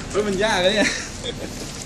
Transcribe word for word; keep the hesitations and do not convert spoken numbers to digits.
เฮ้ยมันยากเลยเนี่ย